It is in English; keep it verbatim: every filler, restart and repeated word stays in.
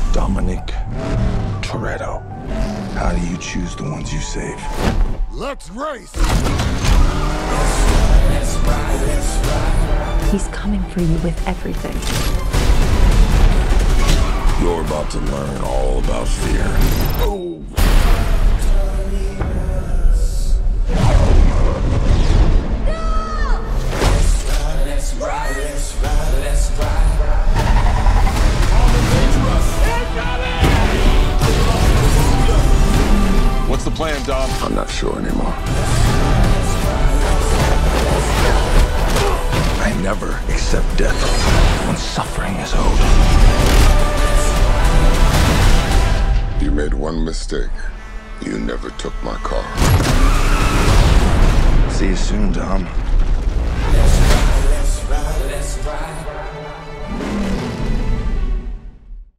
Dominic Toretto. How do you choose the ones you save? Let's race! He's coming for you with everything. You're about to learn all about fear. Oh. What's the plan, Dom? I'm not sure anymore. I never accept death when suffering is owed. You made one mistake. You never took my car. See you soon, Dom. Let's ride, let's ride, let's ride.